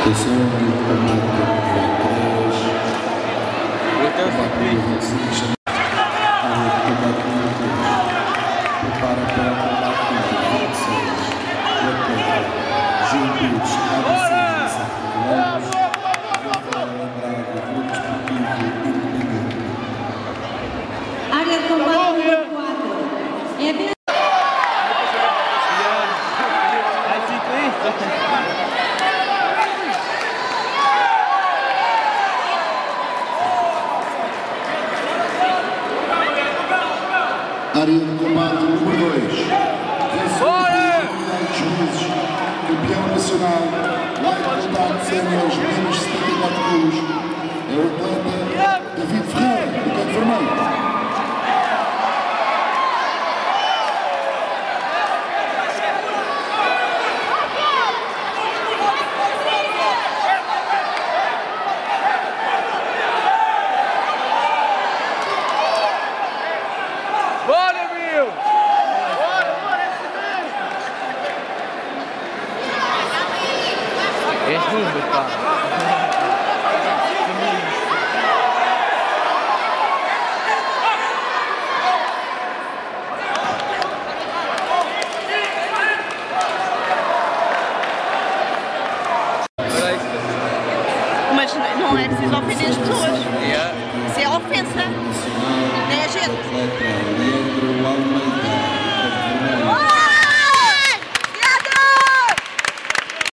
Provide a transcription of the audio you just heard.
Área de combate número 4. É a área de combate número 2. Juízes, campeão nacional, light contact séniores, menos 74 quilos, é o atleta David Ferreira, do campo vermelho. És burro, pá. Mas não é preciso ofender as pessoas. Yeah. Isso é ofensa. Nem a gente.